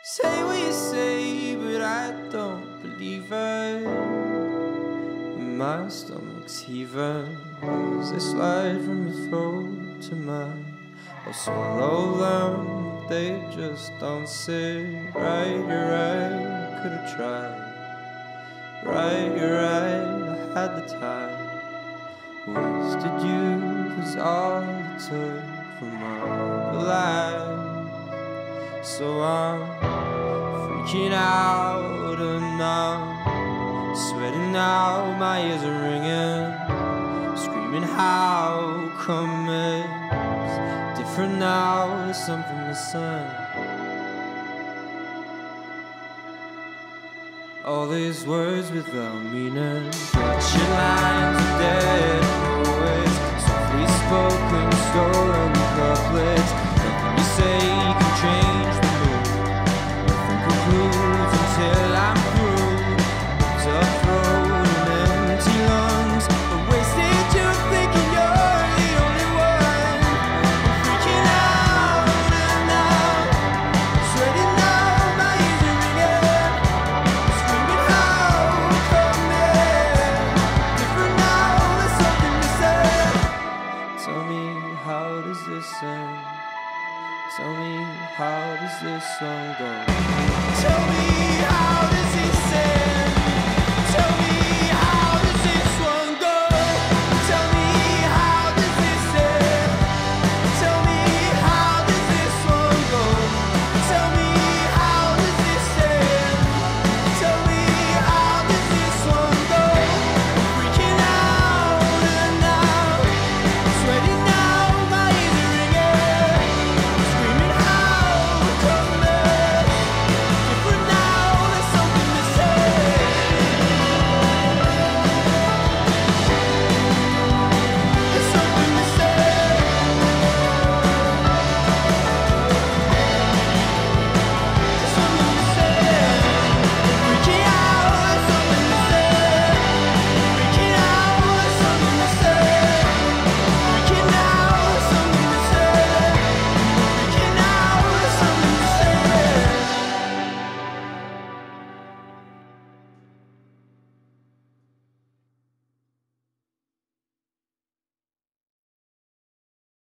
Say what you say, but I don't believe it. My stomach's heaving as they slide from your throat to mine. I'll swallow them, they just don't sit right. You're right, could've tried. Right, you're right, I had the time. Wasted youth was all it took from our lives. So I'm freaking out and I'm sweating out, my ears are ringing, screaming how come it's different now, there's something missing. All these words without meaning, your lines are dead poets, softly spoken, stolen couplets. Nothing you say can change the mood. Nothing concludes until I'm through. Tough throat and empty lungs, but wasted youth thinking you're the only one. I'm freaking out and now, sweating out, my ears are ringing, screaming how come it different now, there's something missing. Tell me, how does this end? Tell me, how does this song go? Tell me, how does it say?